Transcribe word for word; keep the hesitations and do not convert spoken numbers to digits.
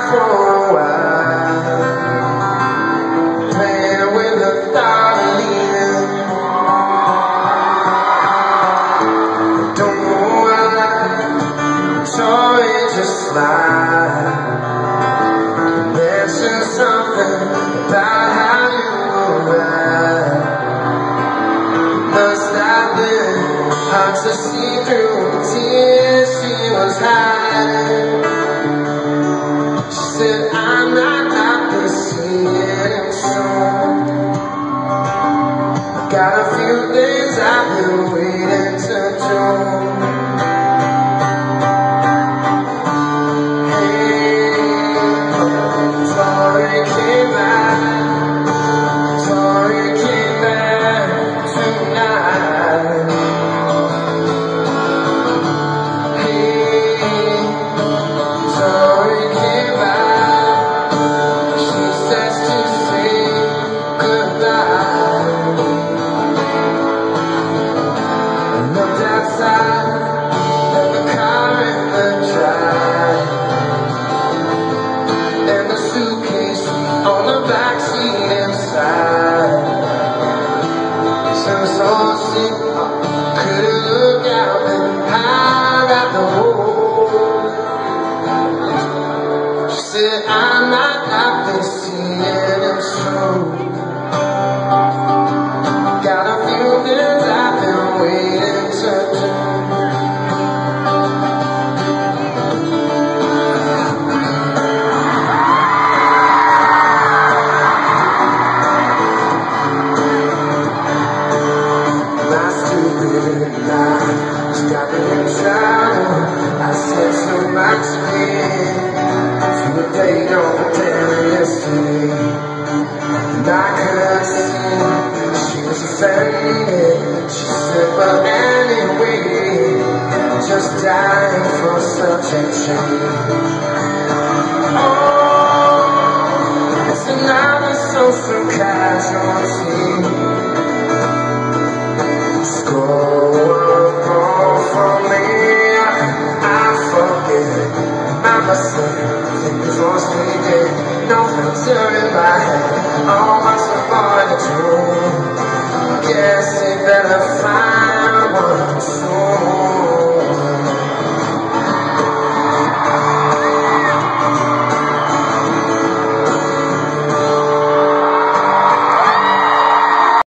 for a while, playing with the thought of leaving. Don't know why, sure it just slide. Mention something about how you arrived. Must have been hard to see through the tears she was hiding. She said, I'm not out there seeing soon. Got a few things I've been waiting to do. Couldn't look out and hide at the hole. She said, I might not be seeing it soon. Got a few things I've been waiting to do. Just got me in trouble. I said so much again to a date on the daily yesterday, and I could see she was offended. She said, well anyway, just dying for such a change. Oh, it's another social casualty. Fingers on speaking, no filter in my head. Oh,